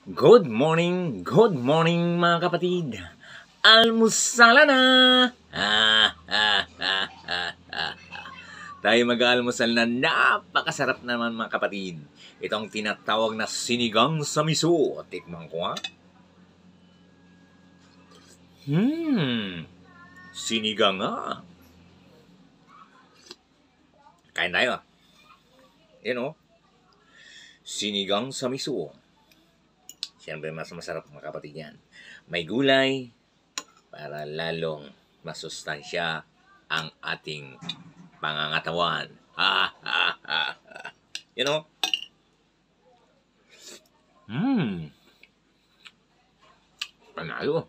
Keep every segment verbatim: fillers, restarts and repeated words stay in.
Good morning, good morning mga kapatid. Almusala na! Ah, ah, ah, ah, ah. Tayo mag-almusal na napakasarap naman mga kapatid. Itong tinatawag na sinigang sa miso. Tikman ko ha. Hmm, sinigang nga. Kain tayo. Yan o. Sinigang sa miso. Siyempre, mas masarap mga kapatid yan. May gulay para lalong masustansya ang ating pangangatawan. Ha, ha, ha, ha. You know? Hmm. Panalo.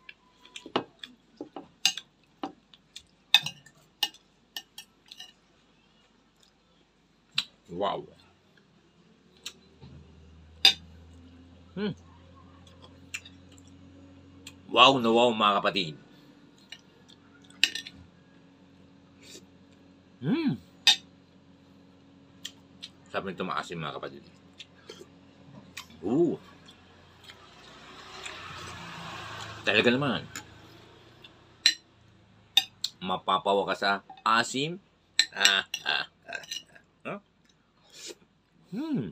Wow. Hmm. Wow na wow mga kapatid. Hmm. Sabi nito maasim mga kapatid. Ooh. Talaga naman. Mapapawa ka sa asim. Ah, ah, ah. Huh? Hmm.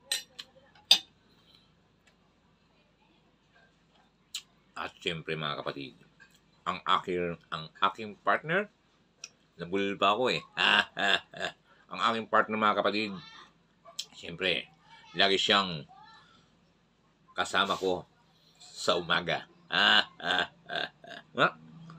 At siyempre mga kapatid, ang aking ang aking partner, nabulol pa ako eh. Ah, ah, ah. Ang aking partner mga kapatid, siyempre, lagi siyang kasama ko sa umaga. Ah, ah, ah, ah.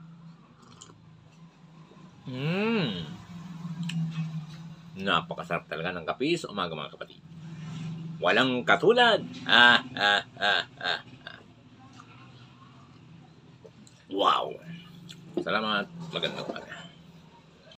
Hmm. Napakasarap talaga ng kape sa umaga mga kapatid. Walang katulad. Ah, ah, ah, ah. Wow. Salamat. Magandang umaga.